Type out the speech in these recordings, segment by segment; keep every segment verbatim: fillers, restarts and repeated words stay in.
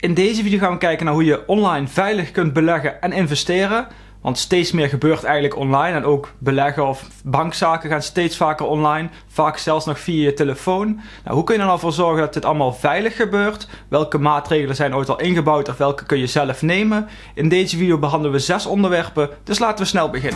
In deze video gaan we kijken naar hoe je online veilig kunt beleggen en investeren. Want steeds meer gebeurt eigenlijk online en ook beleggen of bankzaken gaan steeds vaker online. Vaak zelfs nog via je telefoon. Nou, hoe kun je er nou voor zorgen dat dit allemaal veilig gebeurt? Welke maatregelen zijn ooit al ingebouwd of welke kun je zelf nemen? In deze video behandelen we zes onderwerpen, dus laten we snel beginnen.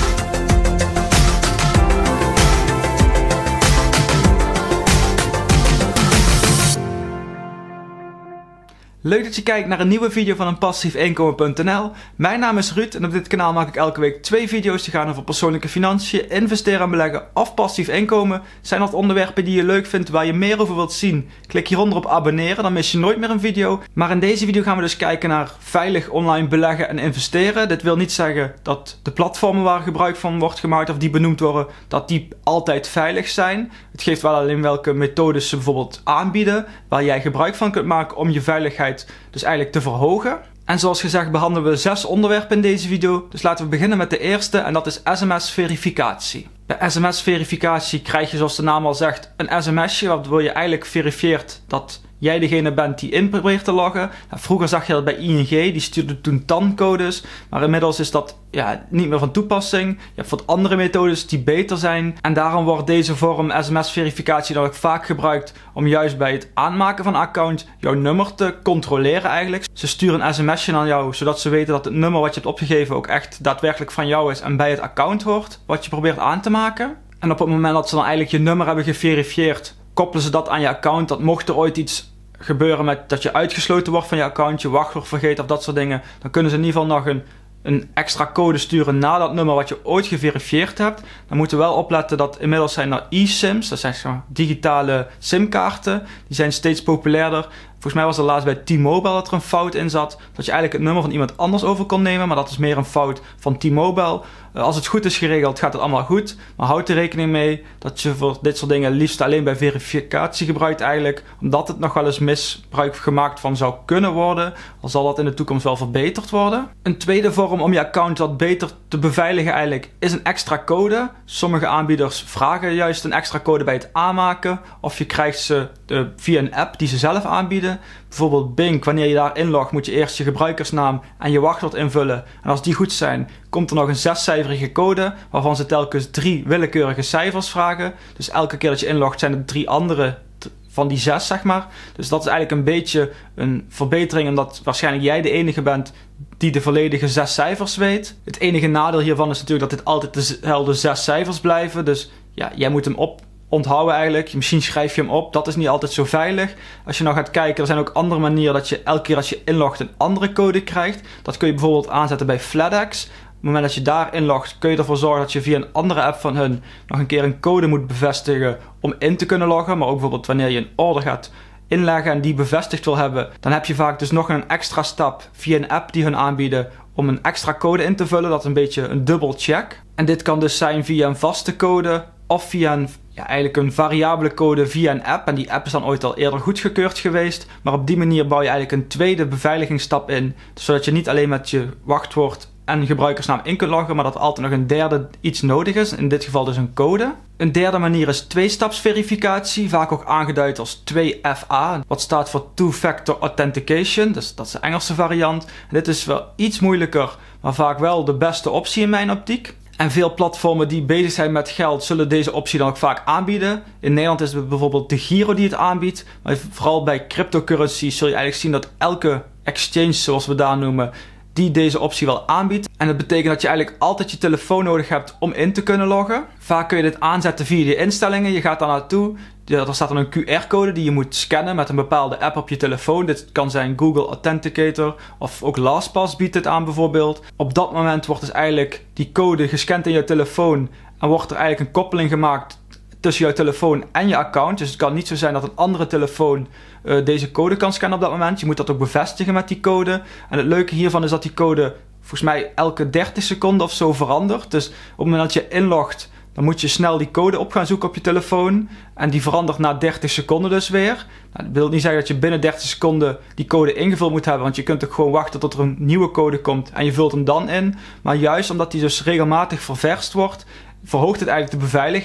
Leuk dat je kijkt naar een nieuwe video van een passief inkomen punt n l. Mijn naam is Ruud en op dit kanaal maak ik elke week twee video's die gaan over persoonlijke financiën, investeren en beleggen of passief inkomen. Zijn dat onderwerpen die je leuk vindt, waar je meer over wilt zien? Klik hieronder op abonneren, dan mis je nooit meer een video. Maar in deze video gaan we dus kijken naar veilig online beleggen en investeren. Dit wil niet zeggen dat de platformen waar gebruik van wordt gemaakt of die benoemd worden, dat die altijd veilig zijn. Het geeft wel alleen welke methodes ze bijvoorbeeld aanbieden, waar jij gebruik van kunt maken om je veiligheid dus eigenlijk te verhogen. En zoals gezegd behandelen we zes onderwerpen in deze video. Dus laten we beginnen met de eerste en dat is sms-verificatie. Bij sms-verificatie krijg je, zoals de naam al zegt, een sms'je waardoor je eigenlijk verifieert dat jij degene bent die in probeert te loggen. Nou, vroeger zag je dat bij I N G, die stuurde toen T A N-codes, maar inmiddels is dat ja, niet meer van toepassing. Je hebt wat andere methodes die beter zijn en daarom wordt deze vorm sms-verificatie dan ook vaak gebruikt om juist bij het aanmaken van een account jouw nummer te controleren eigenlijk. Ze sturen een sms'je naar jou, zodat ze weten dat het nummer wat je hebt opgegeven ook echt daadwerkelijk van jou is en bij het account hoort wat je probeert aan te maken. En op het moment dat ze dan eigenlijk je nummer hebben geverifieerd, koppelen ze dat aan je account. Dat mocht er ooit iets gebeuren met dat je uitgesloten wordt van je account, je wachtwoord vergeet of dat soort dingen, dan kunnen ze in ieder geval nog een, een extra code sturen naar dat nummer wat je ooit geverifieerd hebt. Dan moeten we wel opletten dat inmiddels zijn er e-sims, dat zijn zeg maar digitale simkaarten, die zijn steeds populairder. Volgens mij was er laatst bij T-Mobile dat er een fout in zat, dat je eigenlijk het nummer van iemand anders over kon nemen, maar dat is meer een fout van T-Mobile. Als het goed is geregeld, gaat het allemaal goed, maar houd er rekening mee dat je voor dit soort dingen liefst alleen bij verificatie gebruikt eigenlijk, omdat het nog wel eens misbruik gemaakt van zou kunnen worden, al zal dat in de toekomst wel verbeterd worden. Een tweede vorm om je account wat beter te beveiligen eigenlijk is een extra code. Sommige aanbieders vragen juist een extra code bij het aanmaken, of je krijgt ze uh, via een app die ze zelf aanbieden. Bijvoorbeeld Bing, wanneer je daar inlogt moet je eerst je gebruikersnaam en je wachtwoord invullen. En als die goed zijn, komt er nog een zescijferige code, waarvan ze telkens drie willekeurige cijfers vragen. Dus elke keer dat je inlogt zijn er drie andere van die zes, zeg maar. Dus dat is eigenlijk een beetje een verbetering, omdat waarschijnlijk jij de enige bent die de volledige zes cijfers weet. Het enige nadeel hiervan is natuurlijk dat dit altijd dezelfde zes cijfers blijven. Dus ja, jij moet hem op onthouden eigenlijk. Misschien schrijf je hem op. Dat is niet altijd zo veilig. Als je nou gaat kijken, er zijn ook andere manieren dat je elke keer als je inlogt een andere code krijgt. Dat kun je bijvoorbeeld aanzetten bij FlatEx. Op het moment dat je daar inlogt, kun je ervoor zorgen dat je via een andere app van hun nog een keer een code moet bevestigen om in te kunnen loggen. Maar ook bijvoorbeeld wanneer je een order gaat inleggen en die bevestigd wil hebben, dan heb je vaak dus nog een extra stap via een app die hun aanbieden om een extra code in te vullen. Dat is een beetje een dubbel check. En dit kan dus zijn via een vaste code of via een, ja, eigenlijk een variabele code via een app. En die app is dan ooit al eerder goedgekeurd geweest. Maar op die manier bouw je eigenlijk een tweede beveiligingsstap in, zodat je niet alleen met je wachtwoord en gebruikersnaam in kunt loggen, maar dat er altijd nog een derde iets nodig is. In dit geval dus een code. Een derde manier is tweestapsverificatie, vaak ook aangeduid als twee F A, wat staat voor Two-Factor Authentication. Dus dat is de Engelse variant. En dit is wel iets moeilijker, maar vaak wel de beste optie in mijn optiek. En veel platformen die bezig zijn met geld zullen deze optie dan ook vaak aanbieden. In Nederland is het bijvoorbeeld de Giro die het aanbiedt. Maar vooral bij cryptocurrency zul je eigenlijk zien dat elke exchange, zoals we daar noemen, die deze optie wel aanbiedt. En dat betekent dat je eigenlijk altijd je telefoon nodig hebt om in te kunnen loggen. Vaak kun je dit aanzetten via de instellingen. Je gaat daar naartoe. Er staat dan een Q R-code die je moet scannen met een bepaalde app op je telefoon. Dit kan zijn Google Authenticator of ook LastPass biedt dit aan bijvoorbeeld. Op dat moment wordt dus eigenlijk die code gescand in je telefoon en wordt er eigenlijk een koppeling gemaakt tussen jouw telefoon en je account. Dus het kan niet zo zijn dat een andere telefoon uh, deze code kan scannen op dat moment. Je moet dat ook bevestigen met die code. En het leuke hiervan is dat die code volgens mij elke dertig seconden of zo verandert. Dus op het moment dat je inlogt, dan moet je snel die code op gaan zoeken op je telefoon. En die verandert na dertig seconden dus weer. Nou, dat wil niet zeggen dat je binnen dertig seconden die code ingevuld moet hebben. Want je kunt ook gewoon wachten tot er een nieuwe code komt en je vult hem dan in. Maar juist omdat die dus regelmatig ververst wordt, verhoogt het eigenlijk de beveiliging.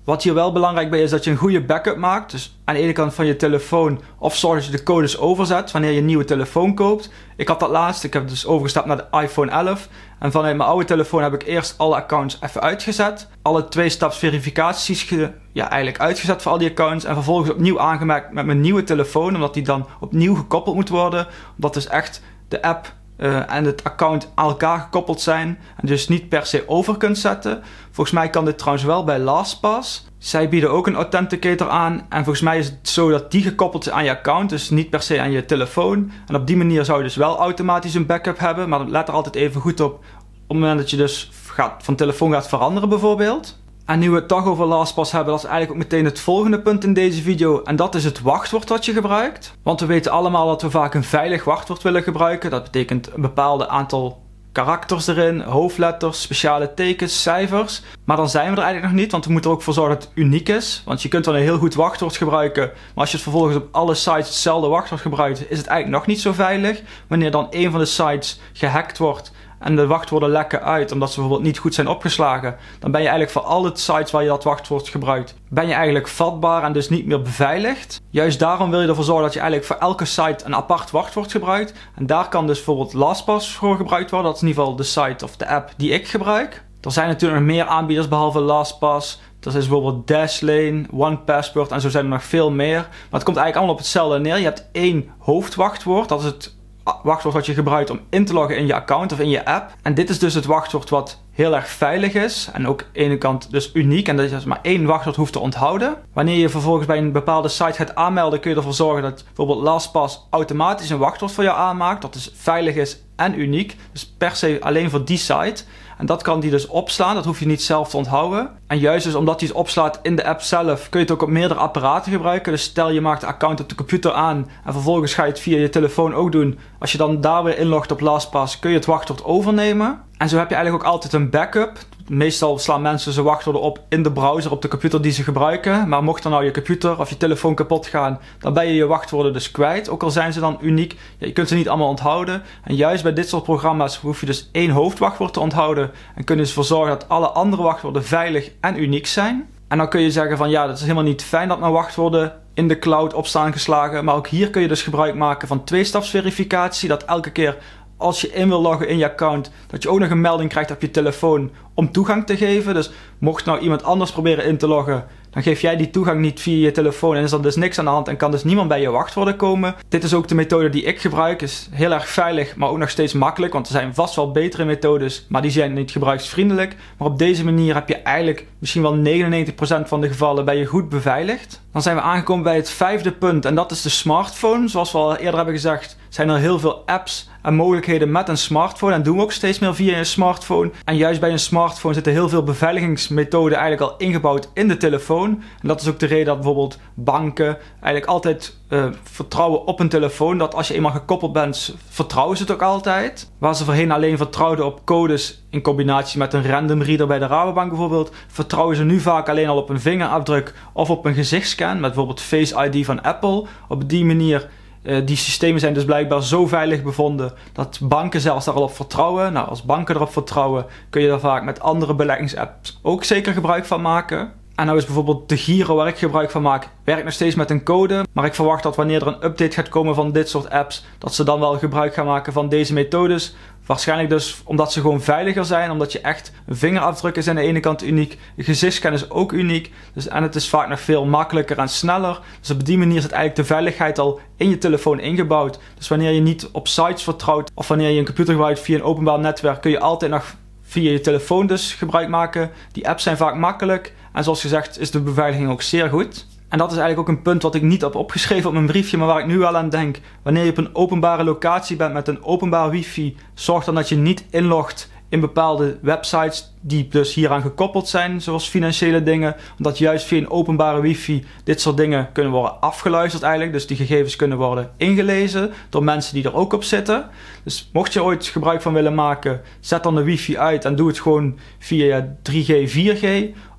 Wat hier wel belangrijk bij is dat je een goede backup maakt. Dus aan de ene kant van je telefoon of zorg dat je de codes overzet wanneer je een nieuwe telefoon koopt. Ik had dat laatst, ik heb dus overgestapt naar de iPhone elf. En vanuit mijn oude telefoon heb ik eerst alle accounts even uitgezet. Alle twee-staps verificaties ge, ja, eigenlijk uitgezet voor al die accounts. En vervolgens opnieuw aangemaakt met mijn nieuwe telefoon. Omdat die dan opnieuw gekoppeld moet worden. Omdat dus echt de app Uh, en het account aan elkaar gekoppeld zijn en dus niet per se over kunt zetten. Volgens mij kan dit trouwens wel bij LastPass. Zij bieden ook een authenticator aan en volgens mij is het zo dat die gekoppeld is aan je account, dus niet per se aan je telefoon. En op die manier zou je dus wel automatisch een backup hebben, maar let er altijd even goed op op het moment dat je dus gaat, van telefoon gaat veranderen bijvoorbeeld. En nu we het toch over LastPass hebben, dat is eigenlijk ook meteen het volgende punt in deze video. En dat is het wachtwoord wat je gebruikt. Want we weten allemaal dat we vaak een veilig wachtwoord willen gebruiken. Dat betekent een bepaald aantal karakters erin, hoofdletters, speciale tekens, cijfers. Maar dan zijn we er eigenlijk nog niet, want we moeten er ook voor zorgen dat het uniek is. Want je kunt wel een heel goed wachtwoord gebruiken, maar als je het vervolgens op alle sites hetzelfde wachtwoord gebruikt, is het eigenlijk nog niet zo veilig. Wanneer dan een van de sites gehackt wordt en de wachtwoorden lekken uit omdat ze bijvoorbeeld niet goed zijn opgeslagen, dan ben je eigenlijk voor alle sites waar je dat wachtwoord gebruikt, ben je eigenlijk vatbaar en dus niet meer beveiligd. Juist daarom wil je ervoor zorgen dat je eigenlijk voor elke site een apart wachtwoord gebruikt. En daar kan dus bijvoorbeeld LastPass voor gebruikt worden. Dat is in ieder geval de site of de app die ik gebruik. Er zijn natuurlijk nog meer aanbieders behalve LastPass. Dat is bijvoorbeeld Dashlane, one password en zo zijn er nog veel meer. Maar het komt eigenlijk allemaal op hetzelfde neer. Je hebt één hoofdwachtwoord, dat is het wachtwoord wat je gebruikt om in te loggen in je account of in je app. En dit is dus het wachtwoord wat heel erg veilig is en ook aan de ene kant dus uniek en dat je dus maar één wachtwoord hoeft te onthouden. Wanneer je vervolgens bij een bepaalde site gaat aanmelden, kun je ervoor zorgen dat bijvoorbeeld LastPass automatisch een wachtwoord voor jou aanmaakt dat dus veilig is en uniek, dus per se alleen voor die site. En dat kan die dus opslaan, dat hoef je niet zelf te onthouden. En juist dus omdat die het opslaat in de app zelf, kun je het ook op meerdere apparaten gebruiken. Dus stel je maakt de account op de computer aan en vervolgens ga je het via je telefoon ook doen. Als je dan daar weer inlogt op LastPass, kun je het wachtwoord overnemen. En zo heb je eigenlijk ook altijd een backup. Meestal slaan mensen zijn wachtwoorden op in de browser op de computer die ze gebruiken. Maar mocht dan nou je computer of je telefoon kapot gaan, dan ben je je wachtwoorden dus kwijt. Ook al zijn ze dan uniek. Ja, je kunt ze niet allemaal onthouden. En juist bij dit soort programma's hoef je dus één hoofdwachtwoord te onthouden. En kun je dus ervoor zorgen dat alle andere wachtwoorden veilig en uniek zijn. En dan kun je zeggen van ja, dat is helemaal niet fijn dat mijn wachtwoorden in de cloud opstaan geslagen. Maar ook hier kun je dus gebruik maken van tweestapsverificatie. Dat elke keer als je in wil loggen in je account, dat je ook nog een melding krijgt op je telefoon om toegang te geven. Dus mocht nou iemand anders proberen in te loggen, dan geef jij die toegang niet via je telefoon en is er dus niks aan de hand en kan dus niemand bij je wachtwoorden komen. Dit is ook de methode die ik gebruik. Is heel erg veilig, maar ook nog steeds makkelijk, want er zijn vast wel betere methodes, maar die zijn niet gebruiksvriendelijk. Maar op deze manier heb je eigenlijk misschien wel negenennegentig procent van de gevallen ben je goed beveiligd. Dan zijn we aangekomen bij het vijfde punt en dat is de smartphone. Zoals we al eerder hebben gezegd, zijn er heel veel apps en mogelijkheden met een smartphone en doen we ook steeds meer via een smartphone. En juist bij een smartphone zitten heel veel beveiligingsmethoden eigenlijk al ingebouwd in de telefoon. En dat is ook de reden dat bijvoorbeeld banken eigenlijk altijd uh, vertrouwen op een telefoon. Dat als je eenmaal gekoppeld bent, vertrouwen ze het ook altijd. Waar ze voorheen alleen vertrouwden op codes in combinatie met een random reader bij de Rabobank bijvoorbeeld, vertrouwen ze nu vaak alleen al op een vingerafdruk of op een gezichtsscan met bijvoorbeeld Face I D van Apple. Op die manier Uh, die systemen zijn dus blijkbaar zo veilig bevonden dat banken zelfs daar al op vertrouwen. Nou, als banken erop vertrouwen, kun je daar vaak met andere beleggingsapps ook zeker gebruik van maken. En nou is bijvoorbeeld de Giro waar ik gebruik van maak, werkt nog steeds met een code. Maar ik verwacht dat wanneer er een update gaat komen van dit soort apps, dat ze dan wel gebruik gaan maken van deze methodes. Waarschijnlijk dus omdat ze gewoon veiliger zijn, omdat je echt een vingerafdruk is aan de ene kant uniek. Een gezichtsscan is ook uniek. Dus, en het is vaak nog veel makkelijker en sneller. Dus op die manier zit eigenlijk de veiligheid al in je telefoon ingebouwd. Dus wanneer je niet op sites vertrouwt of wanneer je een computer gebruikt via een openbaar netwerk, kun je altijd nog via je telefoon dus gebruik maken. Die apps zijn vaak makkelijk. En zoals gezegd is de beveiliging ook zeer goed. En dat is eigenlijk ook een punt wat ik niet heb opgeschreven op mijn briefje, maar waar ik nu wel aan denk. Wanneer je op een openbare locatie bent met een openbaar wifi, zorg dan dat je niet inlogt in bepaalde websites die dus hieraan gekoppeld zijn, zoals financiële dingen. Omdat juist via een openbare wifi dit soort dingen kunnen worden afgeluisterd eigenlijk. Dus die gegevens kunnen worden ingelezen door mensen die er ook op zitten. Dus mocht je ooit gebruik van willen maken, zet dan de wifi uit en doe het gewoon via drie G, vier G.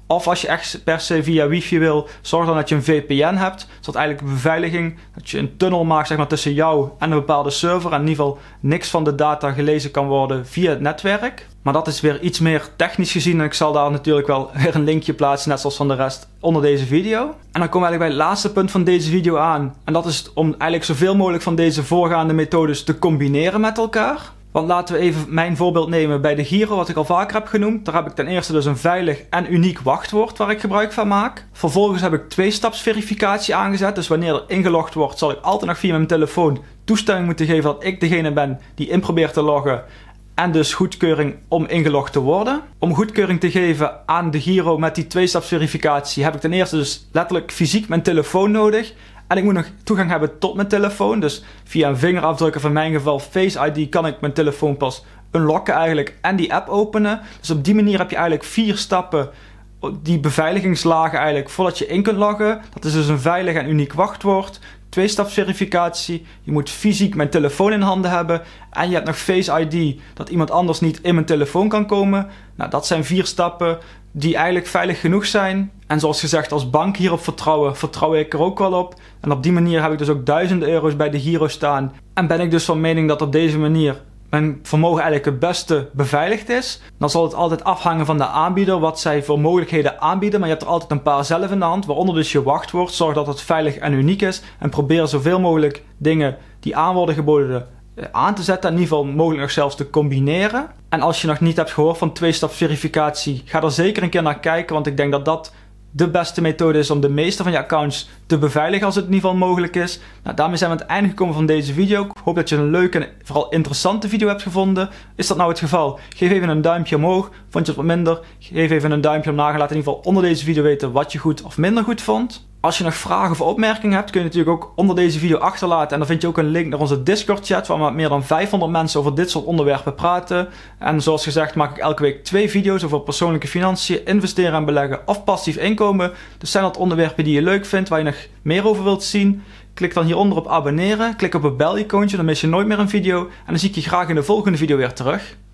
Of als je echt per se via wifi wil, zorg dan dat je een V P N hebt. Zodat eigenlijk de beveiliging, dat je een tunnel maakt zeg maar, tussen jou en een bepaalde server. En in ieder geval niks van de data gelezen kan worden via het netwerk. Maar dat is weer iets meer technisch gezien. En ik zal daar natuurlijk wel weer een linkje plaatsen, net zoals van de rest, onder deze video. En dan komen we eigenlijk bij het laatste punt van deze video aan. En dat is om eigenlijk zoveel mogelijk van deze voorgaande methodes te combineren met elkaar. Want laten we even mijn voorbeeld nemen bij de Giro, wat ik al vaker heb genoemd. Daar heb ik ten eerste dus een veilig en uniek wachtwoord waar ik gebruik van maak. Vervolgens heb ik tweestapsverificatie aangezet. Dus wanneer er ingelogd wordt, zal ik altijd nog via mijn telefoon toestemming moeten geven dat ik degene ben die in probeert te loggen. En dus goedkeuring om ingelogd te worden. Om goedkeuring te geven aan de Giro met die tweestapsverificatie heb ik ten eerste dus letterlijk fysiek mijn telefoon nodig. En ik moet nog toegang hebben tot mijn telefoon. Dus via een vingerafdruk of in mijn geval Face I D kan ik mijn telefoon pas unlocken eigenlijk en die app openen. Dus op die manier heb je eigenlijk vier stappen, die beveiligingslagen eigenlijk, voordat je in kunt loggen. Dat is dus een veilig en uniek wachtwoord. Tweestapsverificatie, je moet fysiek mijn telefoon in handen hebben en je hebt nog Face I D, dat iemand anders niet in mijn telefoon kan komen. Nou, dat zijn vier stappen die eigenlijk veilig genoeg zijn. En zoals gezegd, als bank hierop vertrouwen, vertrouw ik er ook wel op. En op die manier heb ik dus ook duizenden euro's bij de Giro staan. En ben ik dus van mening dat op deze manier mijn vermogen eigenlijk het beste beveiligd is. Dan zal het altijd afhangen van de aanbieder, wat zij voor mogelijkheden aanbieden. Maar je hebt er altijd een paar zelf in de hand, waaronder dus je wachtwoord. Zorg dat het veilig en uniek is. En probeer zoveel mogelijk dingen die aan worden geboden aan te zetten. In ieder geval mogelijk nog zelfs te combineren. En als je nog niet hebt gehoord van tweestapsverificatie, ga er zeker een keer naar kijken. Want ik denk dat dat de beste methode is om de meeste van je accounts te beveiligen als het in ieder geval mogelijk is. Nou, daarmee zijn we aan het einde gekomen van deze video. Ik hoop dat je een leuke en vooral interessante video hebt gevonden. Is dat nou het geval? Geef even een duimpje omhoog. Vond je het wat minder? Geef even een duimpje omlaag en laat in ieder geval onder deze video weten wat je goed of minder goed vond. Als je nog vragen of opmerkingen hebt, kun je natuurlijk ook onder deze video achterlaten. En dan vind je ook een link naar onze Discord chat, waar we met meer dan vijfhonderd mensen over dit soort onderwerpen praten. En zoals gezegd maak ik elke week twee video's over persoonlijke financiën, investeren en beleggen of passief inkomen. Dus zijn dat onderwerpen die je leuk vindt, waar je nog meer over wilt zien? Klik dan hieronder op abonneren, klik op het bel-icoontje, dan mis je nooit meer een video. En dan zie ik je graag in de volgende video weer terug.